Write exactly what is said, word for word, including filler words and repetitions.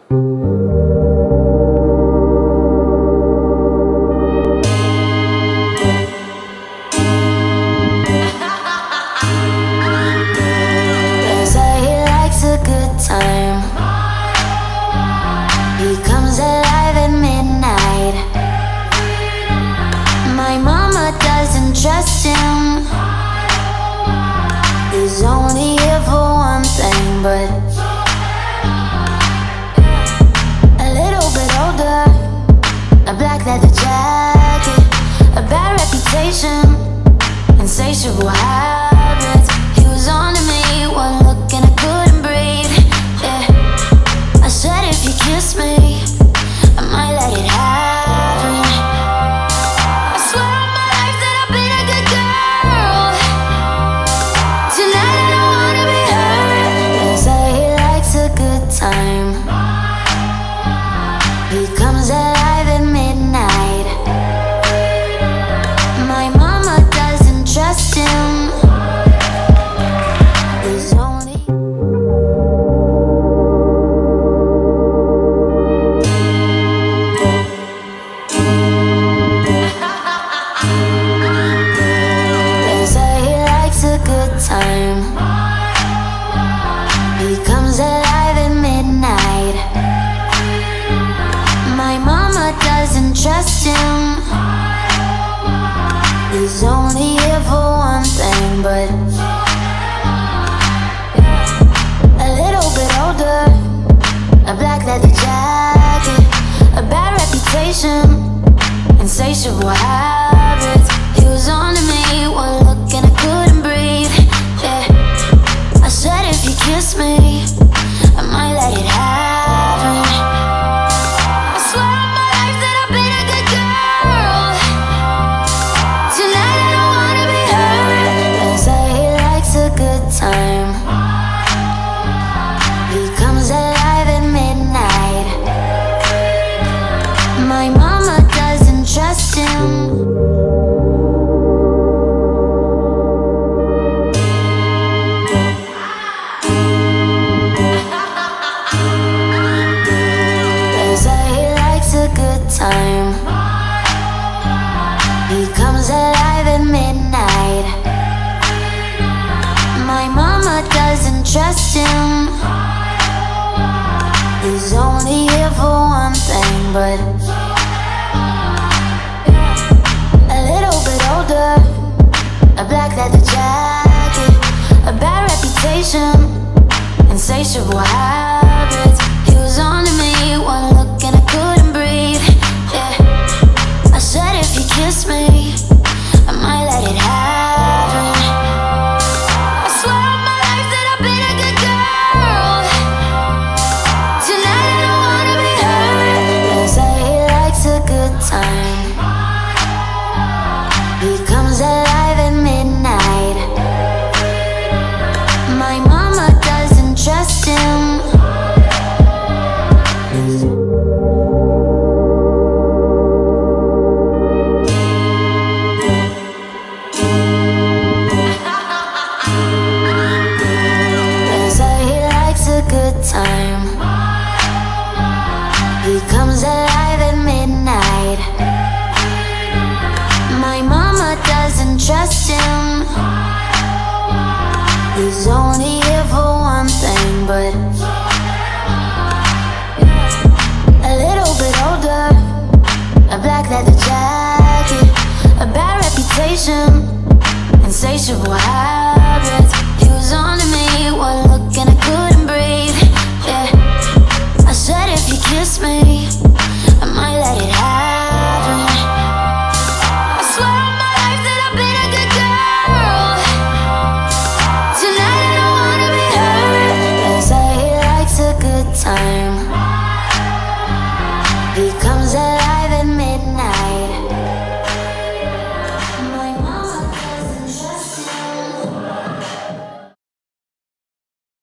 Trust him. He's only here for one thing, but a little bit older, a black leather jacket, a bad reputation, insatiable habits. He was on to me, one look and I couldn't breathe. Yeah, I said if you kiss me, I might let it happen. Time. He comes alive at midnight. My mama doesn't trust him. He's only they say he likes a good time. He comes alive at midnight. My mama doesn't trust him. He's only here for one thing, but a little bit older, a black leather jacket, a bad reputation, insatiable habits. He was on to me, one look and I couldn't breathe. Yeah, I said if you kiss me, I might let it happen. I swear on my life that I've been a good girl. Tonight I don't wanna be hurt. They say he likes a good time. He comes alive at midnight. My mama doesn't trust him. Time. He comes alive at midnight. My mama doesn't trust him. He's only here for one thing, but a little bit older, a black leather jacket, a bad reputation, insatiable habits. He was on to me, one look and I couldn't breathe. I said if you kiss me, I might let it happen. I swear on my life that I've been a good girl. Tonight I don't wanna be hurt. They say he likes a good time. He comes alive at midnight. My mama doesn't trust him. Time. He comes alive at midnight. My mama doesn't trust him. He's only here for one thing, but a little bit older, a black leather jacket, a bad reputation, insatiable